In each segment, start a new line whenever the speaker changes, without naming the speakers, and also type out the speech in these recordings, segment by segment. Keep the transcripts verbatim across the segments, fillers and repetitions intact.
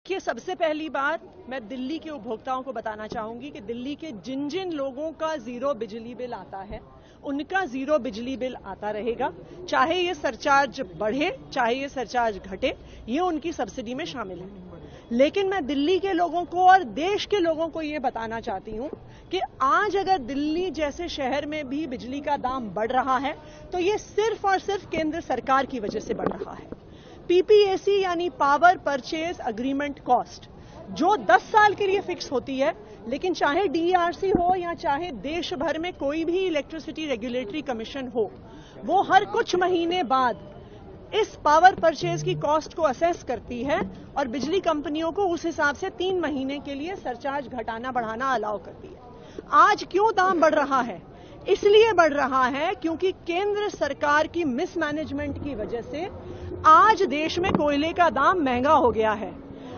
देखिए, सबसे पहली बात मैं दिल्ली के उपभोक्ताओं को बताना चाहूंगी कि दिल्ली के जिन जिन लोगों का जीरो बिजली बिल आता है उनका जीरो बिजली बिल आता रहेगा, चाहे ये सरचार्ज बढ़े चाहे ये सरचार्ज घटे, ये उनकी सब्सिडी में शामिल है। लेकिन मैं दिल्ली के लोगों को और देश के लोगों को ये बताना चाहती हूं कि आज अगर दिल्ली जैसे शहर में भी बिजली का दाम बढ़ रहा है तो ये सिर्फ और सिर्फ केंद्र सरकार की वजह से बढ़ रहा है। पीपीएसी यानी पावर परचेज अग्रीमेंट कॉस्ट, जो दस साल के लिए फिक्स होती है, लेकिन चाहे डीईआरसी हो या चाहे देश भर में कोई भी इलेक्ट्रिसिटी रेगुलेटरी कमीशन हो, वो हर कुछ महीने बाद इस पावर परचेज की कॉस्ट को असेस करती है और बिजली कंपनियों को उस हिसाब से तीन महीने के लिए सरचार्ज घटाना बढ़ाना अलाउ करती है। आज क्यों दाम बढ़ रहा है? इसलिए बढ़ रहा है क्योंकि केंद्र सरकार की मिसमैनेजमेंट की वजह से आज देश में कोयले का दाम महंगा हो गया है।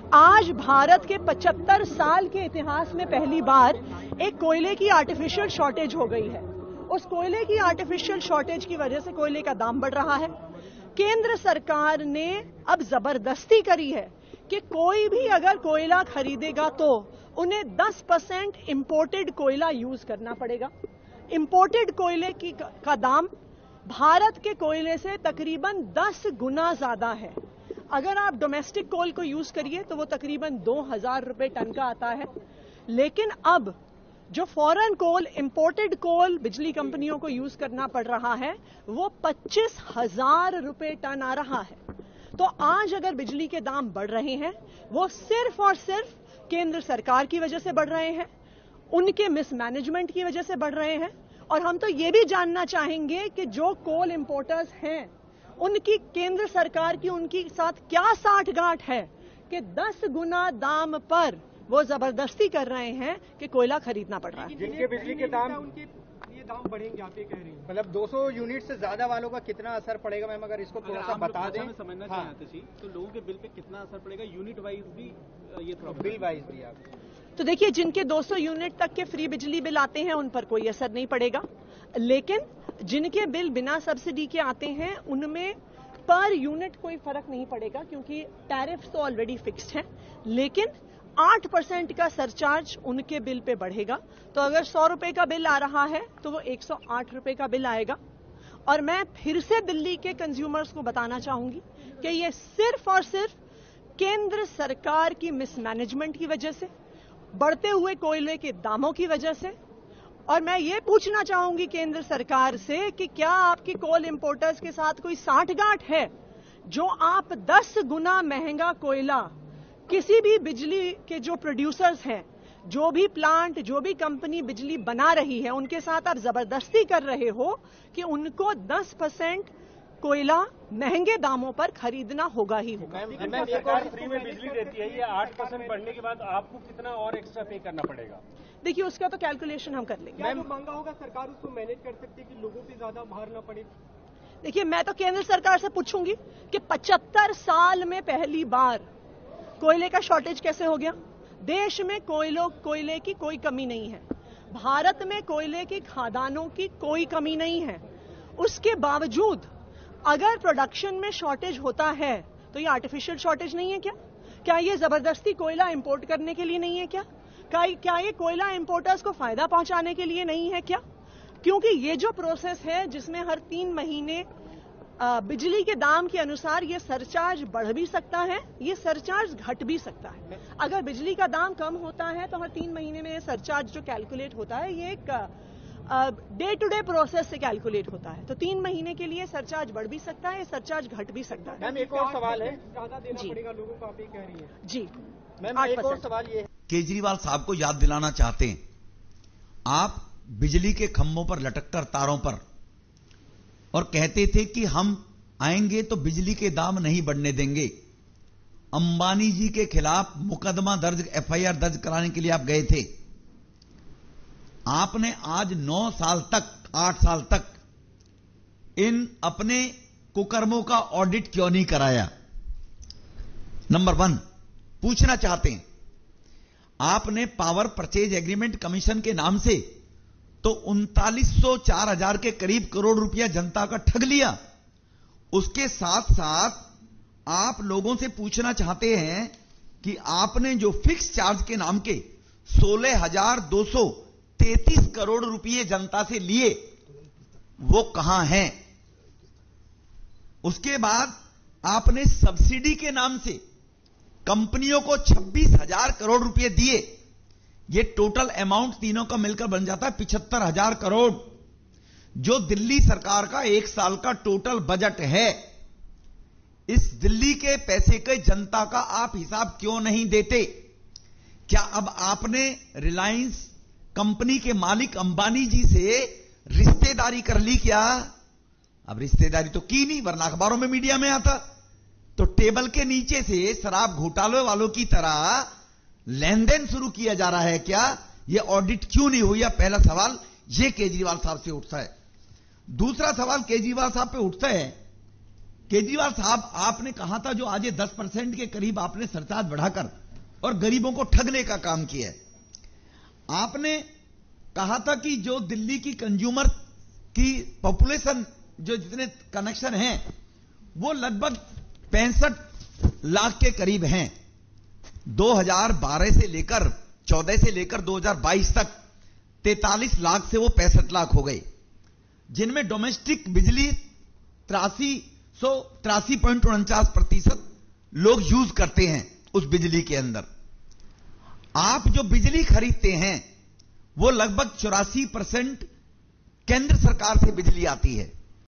आज भारत के पचहत्तर साल के इतिहास में पहली बार एक कोयले की आर्टिफिशियल शॉर्टेज हो गई है। उस कोयले की आर्टिफिशियल शॉर्टेज की वजह से कोयले का दाम बढ़ रहा है। केंद्र सरकार ने अब जबरदस्ती करी है कि कोई भी अगर कोयला खरीदेगा तो उन्हें दस परसेंट इंपोर्टेड कोयला यूज करना पड़ेगा। इंपोर्टेड कोयले की का दाम भारत के कोयले से तकरीबन दस गुना ज्यादा है। अगर आप डोमेस्टिक कोल को यूज करिए तो वो तकरीबन दो हजार रुपए टन का आता है, लेकिन अब जो फॉरेन कोल, इंपोर्टेड कोल बिजली कंपनियों को यूज करना पड़ रहा है वो पच्चीस हजार रुपए टन आ रहा है। तो आज अगर बिजली के दाम बढ़ रहे हैं वो सिर्फ और सिर्फ केंद्र सरकार की वजह से बढ़ रहे हैं, उनके मिसमैनेजमेंट की वजह से बढ़ रहे हैं। और हम तो ये भी जानना चाहेंगे कि जो कोल इंपोर्टर्स हैं उनकी केंद्र सरकार की उनकी साथ क्या साठगांठ है कि दस गुना दाम पर वो जबरदस्ती कर रहे हैं कि कोयला खरीदना पड़ रहा है।
जिनके बिजली के दाम उनके ये दाम बढ़ेंगे, आप ये कह रही हैं? मतलब दो सौ यूनिट से ज्यादा वालों का कितना असर पड़ेगा मैम, अगर इसको थोड़ा सा बता दें।
समझना चाहते थे तो लोगों के बिल पे कितना असर पड़ेगा, यूनिट वाइज भी ये
बिल वाइज भी आप
तो देखिए, जिनके दो सौ यूनिट तक के फ्री बिजली बिल आते हैं उन पर कोई असर नहीं पड़ेगा, लेकिन जिनके बिल बिना सब्सिडी के आते हैं उनमें पर यूनिट कोई फर्क नहीं पड़ेगा क्योंकि टैरिफ तो ऑलरेडी फिक्स्ड है। लेकिन आठ परसेंट का सरचार्ज उनके बिल पे बढ़ेगा, तो अगर सौ रुपए का बिल आ रहा है तो वो एक सौ आठ रुपए का बिल आएगा। और मैं फिर से दिल्ली के कंज्यूमर्स को बताना चाहूंगी कि ये सिर्फ और सिर्फ केंद्र सरकार की मिसमैनेजमेंट की वजह से, बढ़ते हुए कोयले के दामों की वजह से। और मैं ये पूछना चाहूंगी केंद्र सरकार से कि क्या आपकी कोल इंपोर्टर्स के साथ कोई साठगांठ है जो आप दस गुना महंगा कोयला किसी भी बिजली के जो प्रोड्यूसर्स हैं, जो भी प्लांट, जो भी कंपनी बिजली बना रही है, उनके साथ आप जबरदस्ती कर रहे हो कि उनको दस परसेंट कोयला महंगे दामों पर खरीदना होगा ही होगा।
मैम, सरकार फ्री में बिजली देती है, ये आठ परसेंट बढ़ने के बाद आपको कितना और एक्स्ट्रा पे करना पड़ेगा?
देखिए, उसका तो कैलकुलेशन हम कर लेंगे।
मैम, महंगा होगा, सरकार उसको मैनेज कर सकती है कि लोगों पे ज्यादा भार न पड़े।
देखिए, मैं तो केंद्र सरकार से पूछूंगी कि पचहत्तर साल में पहली बार कोयले का शॉर्टेज कैसे हो गया? देश में कोयलों कोयले की कोई कमी नहीं है, भारत में कोयले की खादानों की कोई कमी नहीं है। उसके बावजूद अगर प्रोडक्शन में शॉर्टेज होता है तो ये आर्टिफिशियल शॉर्टेज नहीं है क्या? क्या ये जबरदस्ती कोयला इंपोर्ट करने के लिए नहीं है क्या? क्या ये कोयला इंपोर्टर्स को फायदा पहुंचाने के लिए नहीं है क्या? क्योंकि ये जो प्रोसेस है जिसमें हर तीन महीने आ, बिजली के दाम के अनुसार ये सरचार्ज बढ़ भी सकता है, ये सरचार्ज घट भी सकता है। अगर बिजली का दाम कम होता है तो हर तीन महीने में ये सरचार्ज जो कैलकुलेट होता है ये एक डे टू डे प्रोसेस से कैलकुलेट होता है, तो तीन महीने के लिए सरचार्ज बढ़ भी सकता है, सरचार्ज घट भी सकता है।
मैम, एक और सवाल है, ज्यादा देना पड़ेगा लोगों को, आप ये कह रही हैं?
जी
मैम, एक और सवाल ये है,
केजरीवाल साहब को याद दिलाना चाहते हैं, आप बिजली के खंभों पर लटककर तारों पर और कहते थे कि हम आएंगे तो बिजली के दाम नहीं बढ़ने देंगे। अंबानी जी के खिलाफ मुकदमा दर्ज, एफआईआर दर्ज कराने के लिए आप गए थे। आपने आज नौ साल तक, आठ साल तक इन अपने कुकर्मों का ऑडिट क्यों नहीं कराया? नंबर वन, पूछना चाहते हैं, आपने पावर परचेज एग्रीमेंट कमीशन के नाम से तो उनतालीस सौ चार हजार के करीब करोड़ रुपया जनता का ठग लिया। उसके साथ साथ आप लोगों से पूछना चाहते हैं कि आपने जो फिक्स चार्ज के नाम के सोलह हजार दो सौ तैतीस करोड़ रुपए जनता से लिए वो कहां हैं। उसके बाद आपने सब्सिडी के नाम से कंपनियों को छब्बीस हजार करोड़ रुपए दिए। ये टोटल अमाउंट तीनों का मिलकर बन जाता है पिछहत्तर हजार करोड़, जो दिल्ली सरकार का एक साल का टोटल बजट है। इस दिल्ली के पैसे के जनता का आप हिसाब क्यों नहीं देते? क्या अब आपने रिलायंस कंपनी के मालिक अंबानी जी से रिश्तेदारी कर ली क्या? अब रिश्तेदारी तो की नहीं, वरना अखबारों में मीडिया में आता। तो टेबल के नीचे से शराब घोटाले वालों की तरह लेन देन शुरू किया जा रहा है क्या? यह ऑडिट क्यों नहीं हुई? पहला सवाल यह केजरीवाल साहब से उठता है। दूसरा सवाल केजरीवाल साहब पे उठता है, केजरीवाल साहब आपने कहा था जो आज दस परसेंट के करीब आपने सरचार्ज बढ़ाकर और गरीबों को ठगने का काम किया है। आपने कहा था कि जो दिल्ली की कंज्यूमर की पॉपुलेशन जो जितने कनेक्शन हैं वो लगभग पैंसठ लाख के करीब हैं। दो हज़ार बारह से लेकर चौदह से लेकर दो हज़ार बाईस तक तैंतालीस लाख से वो पैंसठ लाख हो गए, जिनमें डोमेस्टिक बिजली तिरासी सौ तिरासी पॉइंट उनचास प्रतिशत लोग यूज करते हैं उस बिजली के अंदर। आप जो बिजली खरीदते हैं वो लगभग चौरासी परसेंट केंद्र सरकार से बिजली आती है।